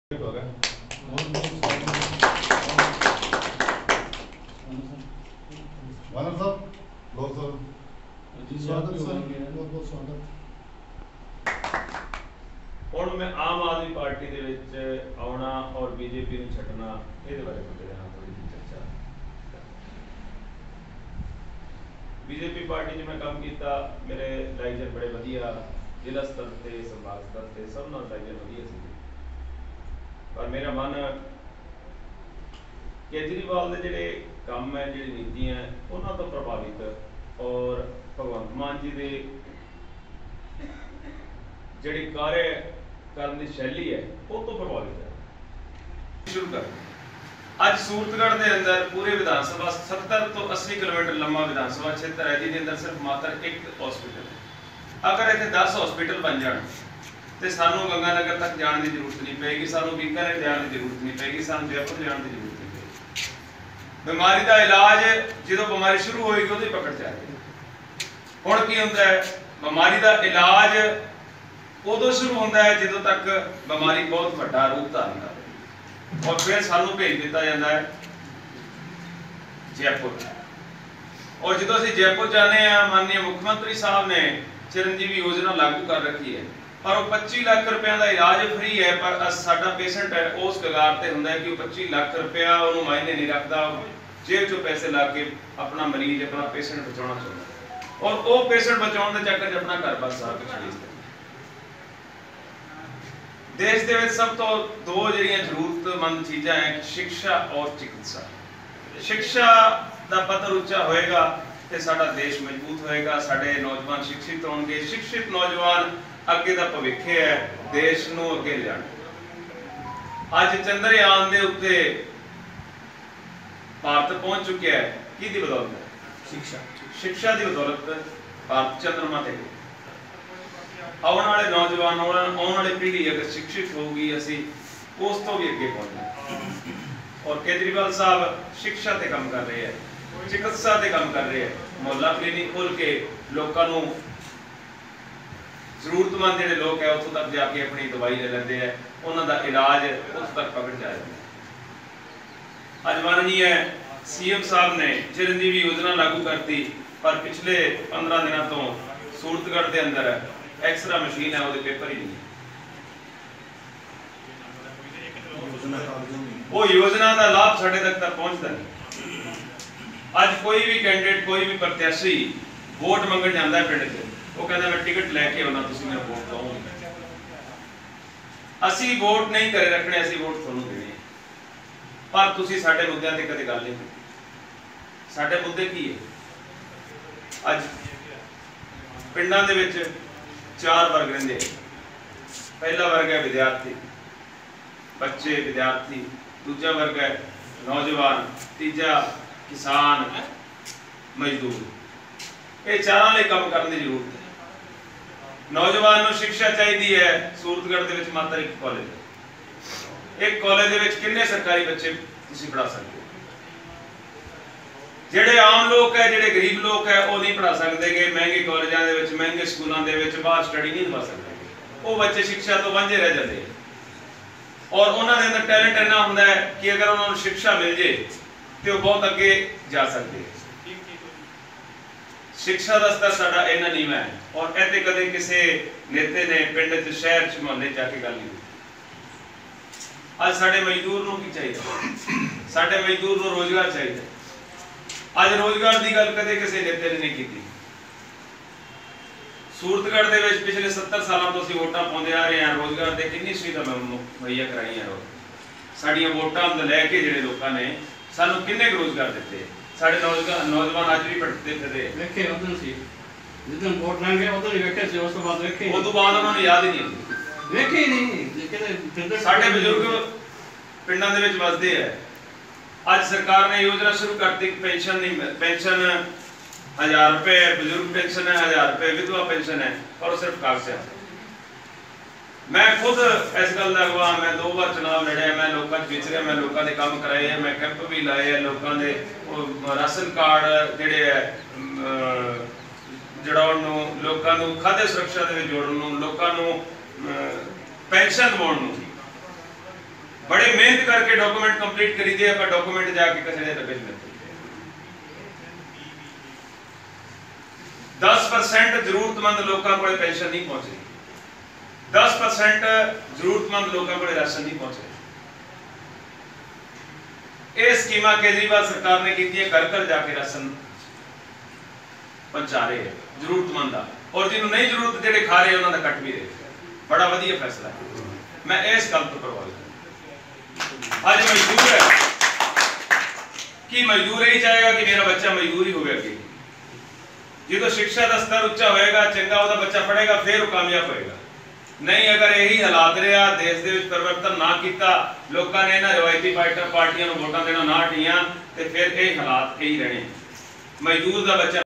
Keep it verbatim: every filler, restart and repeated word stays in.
ਹੁਣ मैं आम आदमी पार्टी ਦੇ ਵਿੱਚ ਆਉਣਾ और बीजेपी ਨੂੰ ਛੱਡਣਾ ਇਹਦੇ ਬਾਰੇ ਪੁੱਛ ਰਿਹਾ ਹਾਂ ਥੋੜੀ ਜਿਹੀ ਚਰਚਾ। बीजेपी पार्टी 'ਚ मैं ਕੰਮ ਕੀਤਾ, ਮੇਰੇ ਲਾਈਜਰ ਬੜੇ ਵਧੀਆ, ਜ਼ਿਲ੍ਹਾ ਸਤਰ ਤੇ ਸੰਭਾਗ ਸਤਰ ਤੇ ਸਭ ਨਾਲ ਲਾਈਜਰ ਵਧੀਆ ਸੀ। ਪਰ ਮੇਰਾ ਮਨ केजरीवाल ਦੇ ਜਿਹੜੇ ਕੰਮ ਹੈ, ਜਿਹੜੀ ਨੀਤੀਆਂ ਹੈ, ਉਹਨਾਂ ਤੋਂ ਪ੍ਰਭਾਵਿਤ और भगवंत मान जी ਦੇ ਜਿਹੜੀ ਕਾਰਜ ਕਰਨ ਦੀ ਸ਼ੈਲੀ ਹੈ ਉਹ ਤੋਂ ਪ੍ਰਭਾਵਿਤ ਹੈ। ਸ਼ੁਰੂ ਕਰ ਅੱਜ सूरतगढ़ ਦੇ ਅੰਦਰ ਪੂਰੇ ਵਿਧਾਨ ਸਭਾ सत्तर ਤੋਂ अस्सी ਕਿਲੋਮੀਟਰ ਲੰਮਾ ਵਿਧਾਨ ਸਭਾ ਖੇਤਰ ਹੈ, ਜਿਹਦੇ ਅੰਦਰ ਸਿਰਫ ਮਾਤਰ ਇੱਕ ਹਸਪੀਟਲ ਹੈ। ਅਗਰ ਇੱਥੇ दस ਹਸਪੀਟਲ ਬਣ ਜਾਣ ਤੇ ਸਾਨੂੰ ਗੰਗਾਨਗਰ ਤੱਕ ਜਾਣ ਦੀ ਜ਼ਰੂਰਤ ਨਹੀਂ ਪਏਗੀ, ਸਾਨੂੰ ਬੀਕਾਨੇਰ ਜਾਣ ਦੀ ਜ਼ਰੂਰਤ ਨਹੀਂ ਪਏਗੀ, ਸਾਨੂੰ ਜੈਪੁਰ ਜਾਣ ਦੀ ਜ਼ਰੂਰਤ ਨਹੀਂ ਪਏਗੀ। ਬਿਮਾਰੀ ਦਾ ਇਲਾਜ ਜਦੋਂ ਬਿਮਾਰੀ ਸ਼ੁਰੂ ਹੋਏਗੀ ਉਹਦੀ ਪਕੜ ਚ ਆ ਜਾਏਗੀ। ਹੁਣ ਕੀ ਹੁੰਦਾ ਹੈ, ਬਿਮਾਰੀ ਦਾ ਇਲਾਜ ਉਦੋਂ ਸ਼ੁਰੂ ਹੁੰਦਾ ਹੈ ਜਦੋਂ ਤੱਕ ਬਿਮਾਰੀ ਬਹੁਤ ਵੱਡਾ ਰੂਪ ਧਾਰਨ ਕਰ ਲਵੇ, और फिर सानू भेज दिता जाता है जयपुर। और जो असीं जयपुर जाने हैं, माननीय मुख्यमंत्री साहब ने चिरंजीवी योजना लागू कर रखी है, पर वो पच्ची लाख रुपया का इलाज फ्री है, पर साडा पेशेंट है उस कगार ते हुंदा है कि पच्ची लाख रुपया उन्होंने मायने नहीं रखता, जेब चो पैसे ला के अपना मरीज अपना पेशेंट बचाना चाहता है, और वो पेशेंट बचाने के चक्कर च अपना घर बार सारा कुछ छड़ी। देश दे विच सब तो दो जिहड़ियां जरूरतमंद चीज़ां हैं, शिक्षा और चिकित्सा। शिक्षा का पद्धर उच्चा होएगा तो साडा देश मजबूत होएगा, साडे नौजवान शिक्षित होंगे, शिक्षित नौजवान अगे दा भविख है, देश नूं अगे ले जाणगे। अज चंद्रयान दे उत्ते भारत पहुंच चुकिया है, किहदी बदौलत? शिक्षा शिक्षा की बदौलत भारत चंद्रमा ते आने वाले नौजवान आने वाली पीढ़ी अगर शिक्षित होगी, असी उस तो भी अगे पहुंचना। और केजरीवाल साहब शिक्षा ते काम कर रहे हैं, चिकित्सा ते काम कर रहे हैं, मोहल्ला क्लिनिक खोल के लोगों को जरूरतमंद जिहड़े लोग है उत्थों तक जाके अपनी दवाई ले लेंदे हैं, उन्हां दा इलाज उस तक पकड़ जाए। अज माननीय सीएम साहब ने चिरंजीवी योजना लागू करती, पर पिछले पंद्रह दिनों तो सूरतगढ़ के अंदर एक्सरा मशीन है, वो पेपर ही नहीं है। वो योजना का लाभ साढ़े तक तक पहुंचता नहीं। अज कोई भी कैंडिडेट कोई भी प्रत्याशी वोट मंगण जाता है पिंड च, वो कहता मैं टिकट लैके आना, तुसीं मेरा वोट दो। असी वोट नहीं करे रखने, असी वोट तुहानूं देने, पर तुसीं साडे मुद्दों ते कदे गल नहीं की। साडे मुद्दे की है? अज पिंडां दे विच चार वर्ग रहिंदे। पहला वर्ग है विद्यार्थी, बच्चे विद्यार्थी, दूजा वर्ग है नौजवान, तीजा किसान, मजदूर। ये चारों लिए काम करने की जरूरत है। नौजवान को शिक्षा चाहिए है। सूरतगढ़ दे विच मात्र एक कॉलेज है, एक कॉलेज दे विच कितने सरकारी बच्चे तुसीं पढ़ा सकते हो? ਜਿਹੜੇ आम लोग है, ਜਿਹੜੇ गरीब लोग है, वो नहीं पढ़ा सकते कि महंगे कॉलेजों के विच, महंगे स्कूलों के विच बाहर स्टडी नहीं करवा सकते। वो बच्चे शिक्षा तो वांझे रह जाते हैं, और उन्होंने अंदर टैलेंट इन्ना होंदा है कि अगर उन्होंने शिक्षा मिल जाए तो वो बहुत अगे जा सकते हैं। शिक्षा का स्तर साडा इन्ना नीवां है, और ऐसे कदे किसी नेते ने पिंड च शहर च मोहल्ले जाके गल नहीं की। अज साडे मजदूर नूं की चाहिए? साडे मजदूर नूं रोजगार चाहिए। अज रोजगार की गल कदे किसी नेते ने नहीं की। सूरतगढ़ दे विच पिछले सत्तर सालों तो असीं वोटां पाउंदे आ रहे हैं, रोजगार दे कितनी सुविधा मुहैया कराई है। साडियां वोटां लैके जिहड़े लोकां ने सानूं किन्ने रोजगार दिते, साडे नौजवान नौजवान अज भी भटकदे फिरदे। वेखे उदन सी जिदन वोट लंघे उदन ही वेखे सी, उस तो बाद वेखे उस तो बाद उन्हां नूं याद ही नहीं आउंदी, वेखे ही नहीं। किते साडे बजुर्ग पिंडां दे विच वसदे है। आज सरकार ने योजना शुरू कर दी, पेंशन नहीं, पेंशन हजार रुपए बुजुर्ग पेंशन है, हजार रुपए विधवा पेंशन है, और सिर्फ कागज है। मैं खुद इस गल का गवाह, मैं दो बार चुनाव लड़िया, मैं लोगों विचरिया, मैं लोगों के काम कराए हैं, मैं कैंप भी लाए हैं, लोगों के राशन कार्ड जिहड़े है जोड़ाउण नूं, लोगों नूं खाद्य सुरक्षा दे विच जोड़न नूं, लोगों नूं पेंशन दिवाउण नूं। बड़े मेहनत करके डॉक्यूमेंट कंप्लीट करी दिए, पर डॉक्यूमेंट जाके कसरे डब्बे में दस परसेंट जरूरतमंद लोगों को पेंशन नहीं पहुंच रही, दस परसेंट जरूरतमंद लोगों को राशन नहीं पहुंच रही। ये स्कीम केजरीवाल सरकार ने की, घर घर जाके राशन पहुंचा रहे हैं जरूरतमंद, और जिन्होंने नहीं जरूरत जेडे खा रहे उन्होंने कट भी रहे। बड़ा वधिया फैसला है, मैं इस गल तो प्रभावित हूं। आज मजदूर है कि मजदूर यही चाहेगा कि मेरा बच्चा मजदूर ही होगा अगे, जो शिक्षा का स्तर उच्चा होएगा, चंगा वो बच्चा पढ़ेगा, फिर वो कामयाब होएगा। नहीं अगर यही हालात रहा, देश के परिवर्तन ना किया, लोगों ने इन्होंने रवायती पार्टियां को वोटां देना ना हटियां, तो फिर यही हालात यही रहने। मजदूर का बच्चा